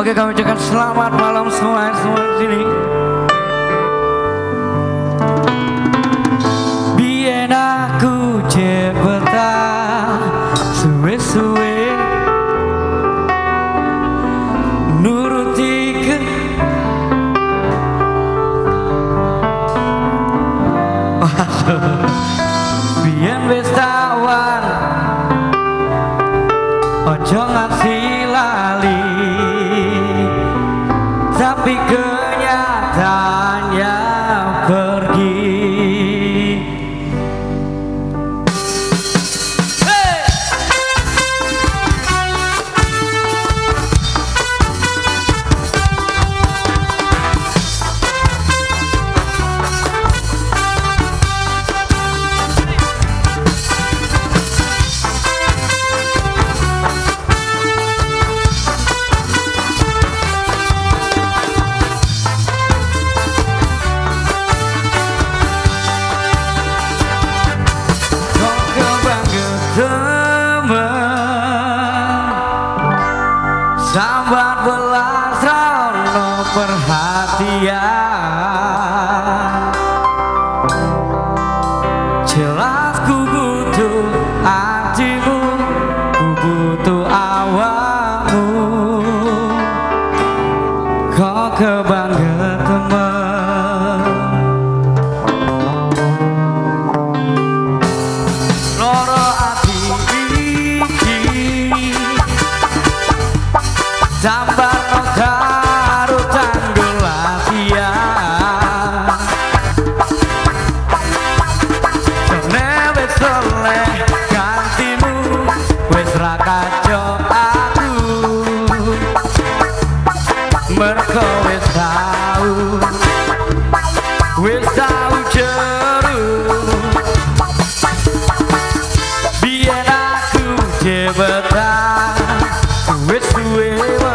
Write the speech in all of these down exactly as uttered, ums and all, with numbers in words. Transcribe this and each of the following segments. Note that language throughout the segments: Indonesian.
Oke, kami ucapkan selamat malam semua semua di sini. Biyen aku cepeta suwe-suwe nuruti ke biyen wis tawan ojo ngasih lali, tapi kenyataannya pergi. Hey! Sambat belas rono perhatian, jelas ku butuh hatimu, ku butuh awakmu, kau kebangga teman. Loro ati sambar no karo tanggul latihan, sone wis oleh gantimu, wis ra kacok aku, merko wis tau, wis tau jeru. Biyen aku cepetan wis suwe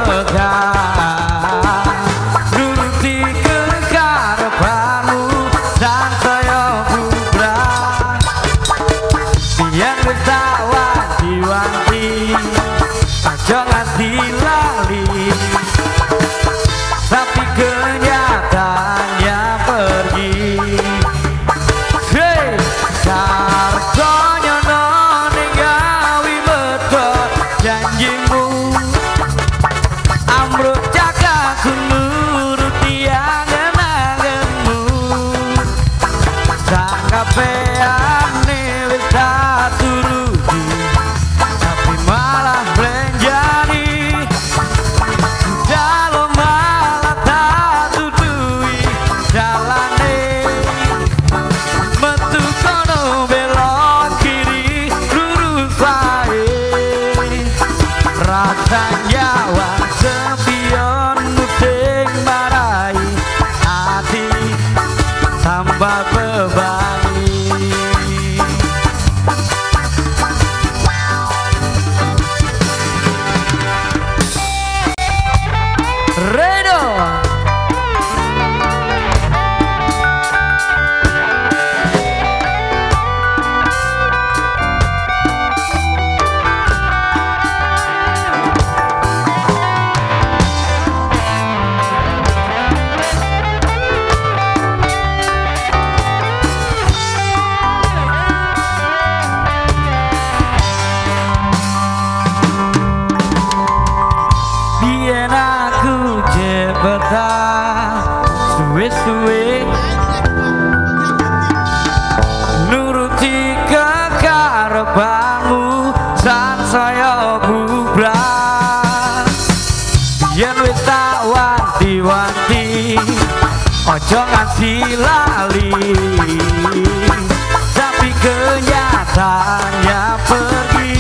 nuruti kekarepanmu dan saya bubrah. Biyen wis tak wanti-wanti aja ngasih lali, tapi kenyataannya pergi. Hey, Kertonyono ning gawe medhot janjimu, amruk cakaku nuruti angen-angenmu, sak kabehane wis tak turuti, tapi malah blenjani, dalam malah tak tutui jalane, metu kono belok kiri lurus wae, rasanya sepion muting marai hati tambah bebani. Redo suwe-suwe nuruti kekarepanmu san saya bubrah. Yen wis tak wanti-wanti ojo ngasih lali, tapi kenyataannya pergi.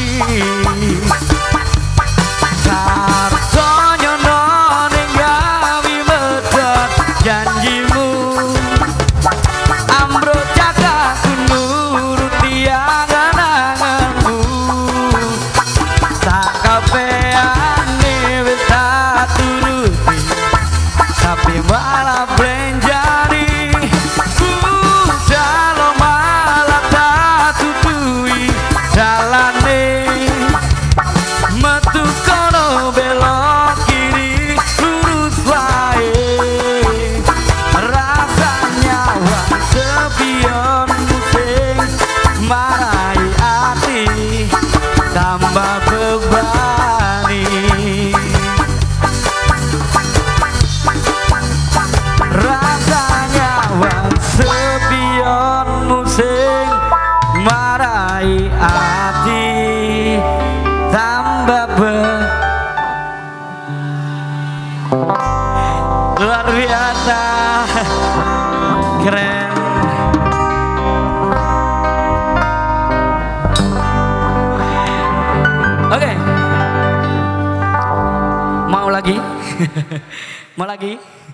Kertonyono ning gawe medhot janjimu, ambruk cakaku nuruti angen-angenmu, sak kabehane wis tak turuti, tapi malah blenjani, hati tambah be luar biasa keren. Oke okay. Mau lagi mau lagi